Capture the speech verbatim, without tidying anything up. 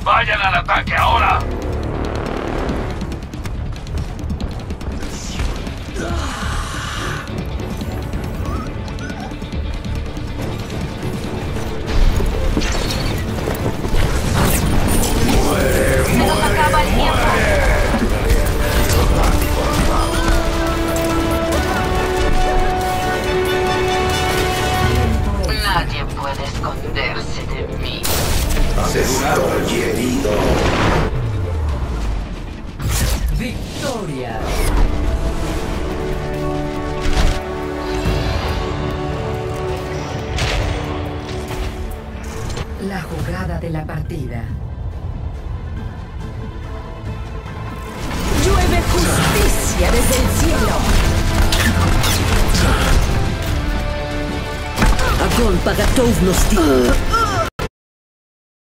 ¡Vayan al ataque ahora! Se nos acaba el tiempo. Nadie puede esconderse de mí. Estoy herido. Victoria. La jugada de la partida. Llueve justicia desde el cielo. Огонь по готовности.